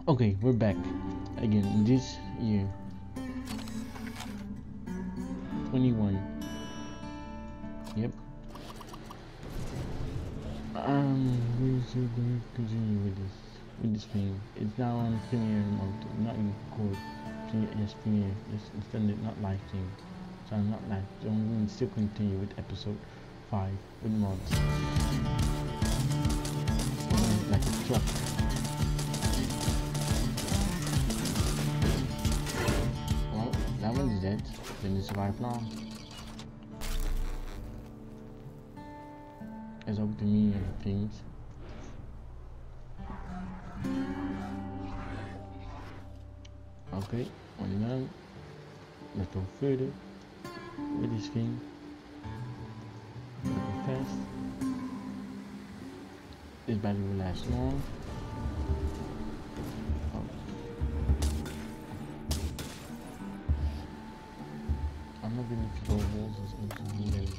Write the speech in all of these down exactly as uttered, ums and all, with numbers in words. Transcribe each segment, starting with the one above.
Okay, we're back again in this year twenty-one. Yep. Um, we're still going to continue with this with this thing. It's now on premiere mode, not in code. Yes, premiere. Just extended, not live thing. So I'm not live. So I'm going to still continue with episode five with mods. Uh, like a truck. Well, that one's dead. Then it's survive now. It's up to me and things. Okay, one down. Let's go further with this thing. Go fast. This battery will last long. Oh. I'm not going to throw walls or something.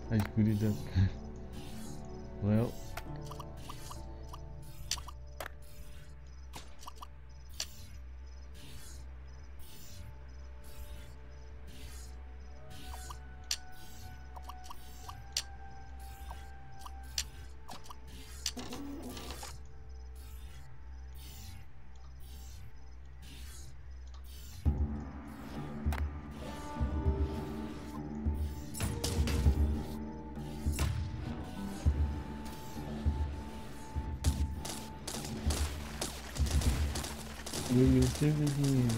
As good as that. Well, we will still begin.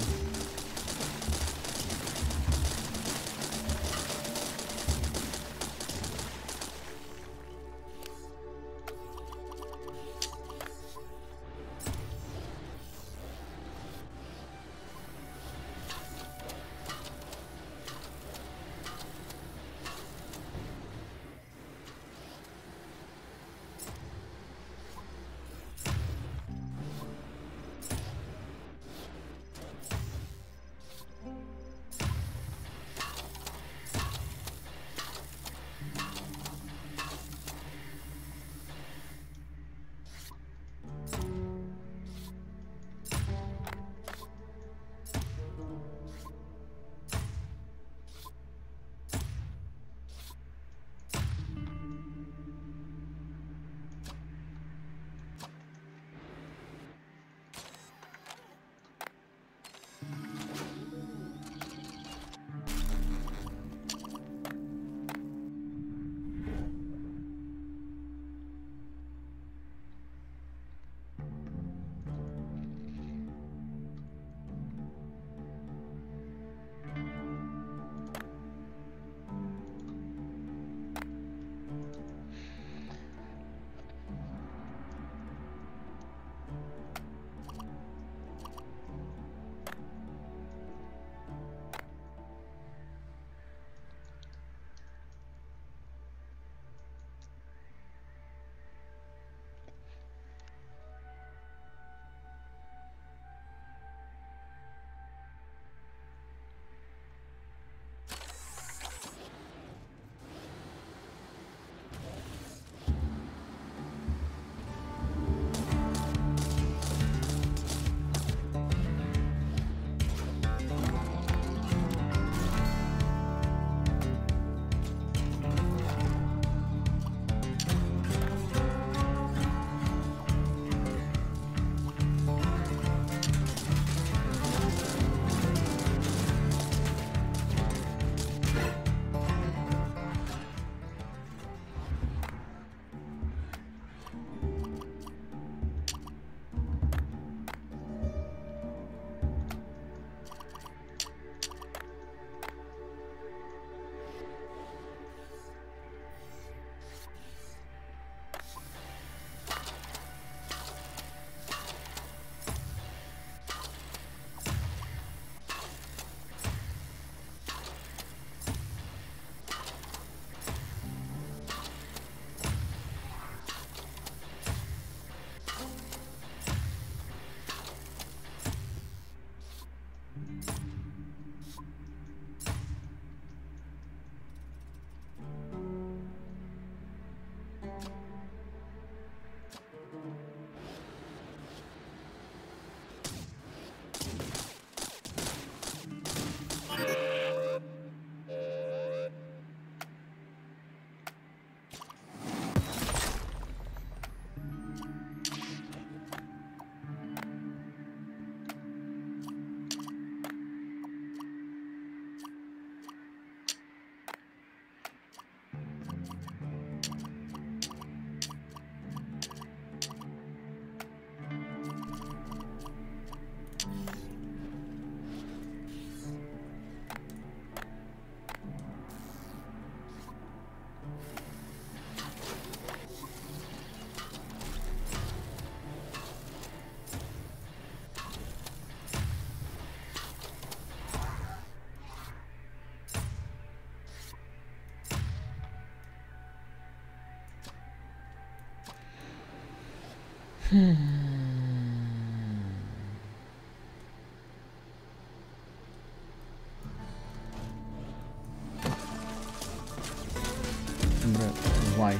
Bruh, why?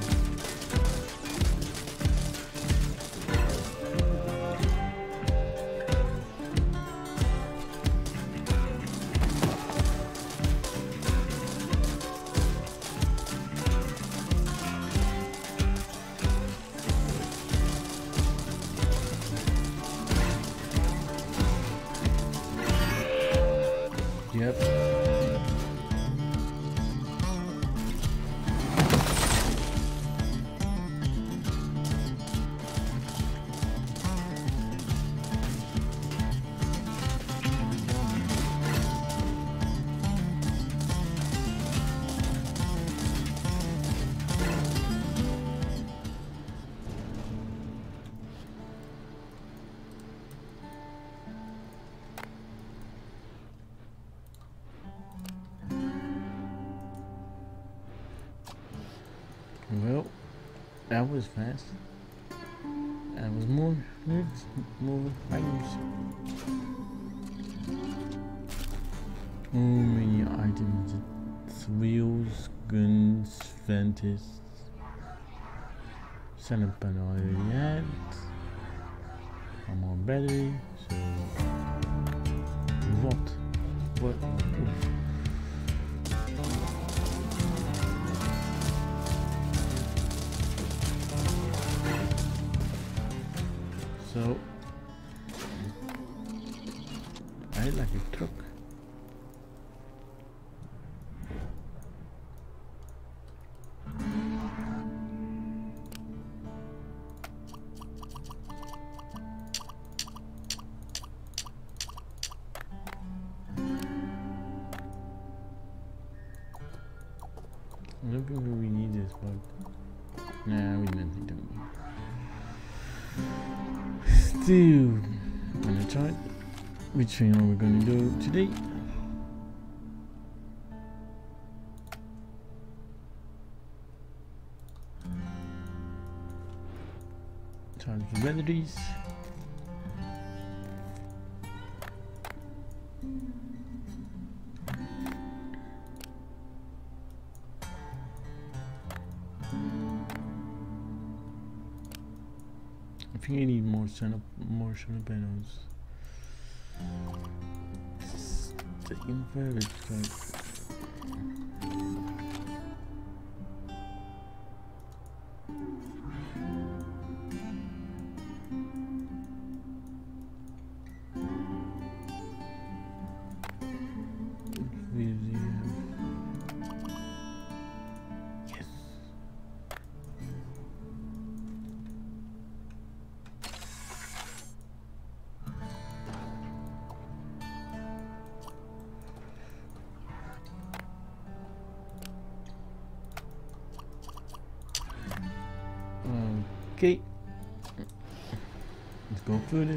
Yep. Well, that was fast. That was more, more items. Oh, many items. It's wheels, guns, ventis. Center panel I already had. One more battery. So, what? What? Oof. So, I like a truck. I don't think we need this, but nah, we definitely don't need. Still gonna try which thing are we gonna do today. Charge the batteries. I think I need more solar, more solar panels. It's taking forever to start. Okay, let's go further.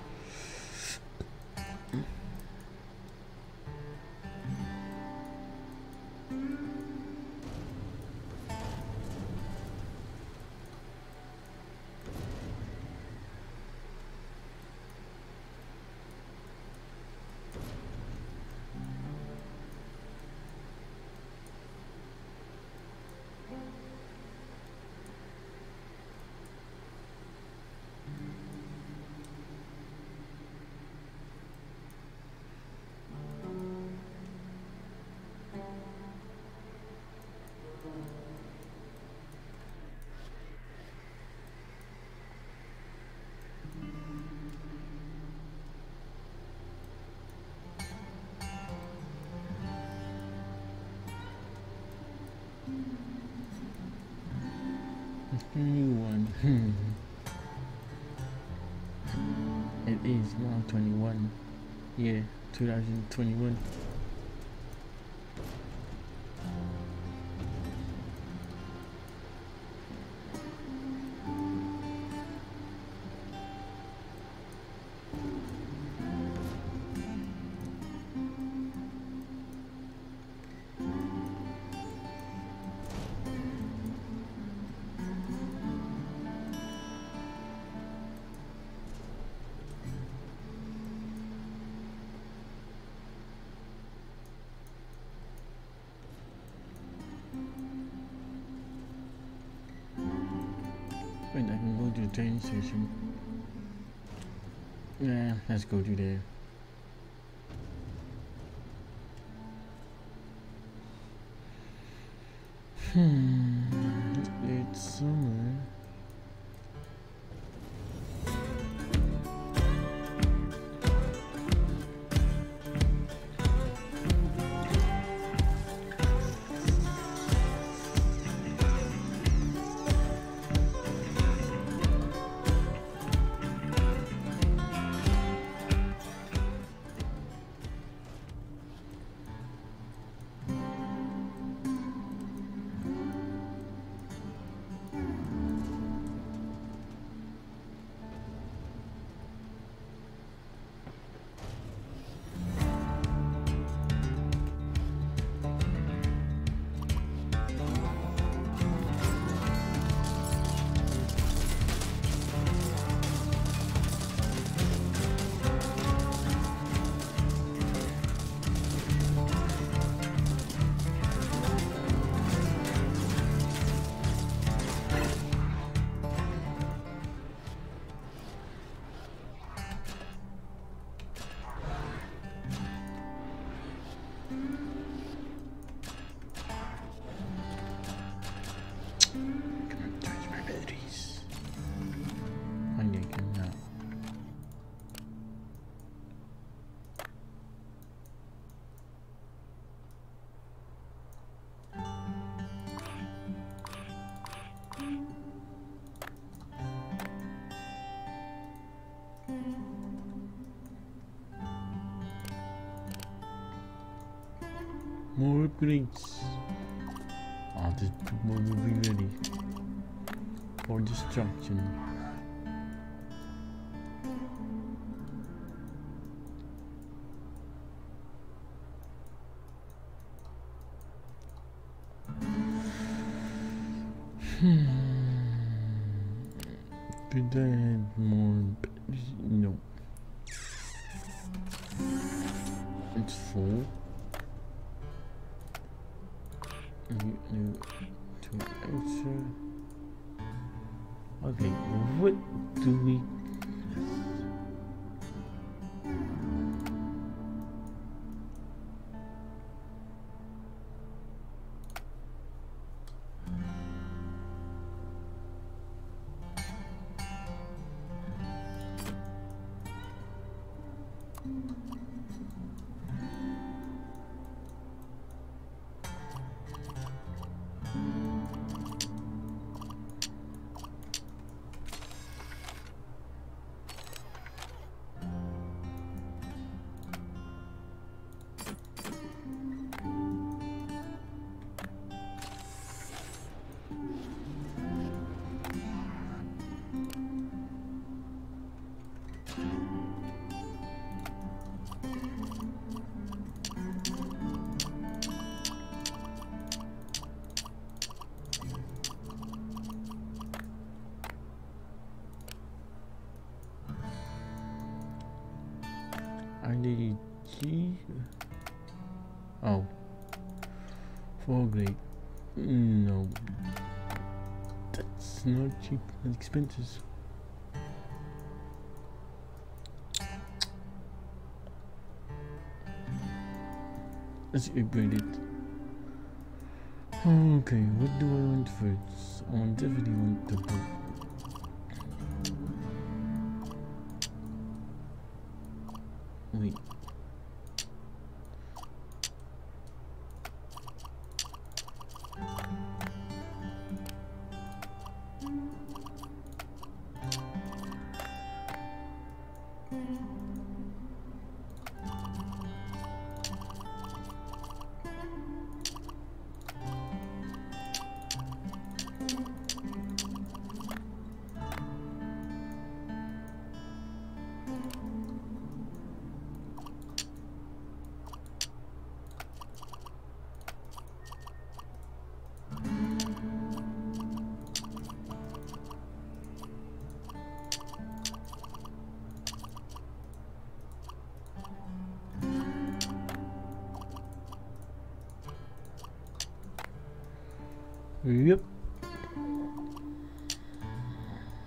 New one. It is now twenty-one. Yeah, two thousand twenty-one. Wait, I can go to the train station. Yeah, let's go to there. Hmm, it's summer. More upgrades. Ah, this people will be ready for destruction. Hmm. Could I add more? No. It's full. New to answer. Okay, what do we? I need G. Oh, four grade. No, that's not cheap. That's expensive. Let's upgrade it. Okay, what do I want first? I want definitely want the book. Wait. Yep.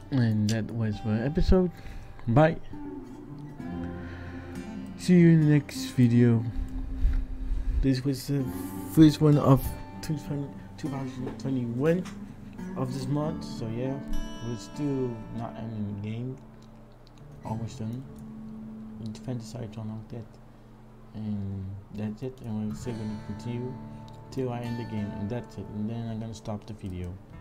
And that was the episode. Bye. See you in the next video. This was the first one of two thousand twenty-one of this month. So yeah, we're still not ending the game. Almost done. Infanticide on like that. And that's it. And we're still gonna continue till I end the game. And that's it. And then I'm gonna stop the video.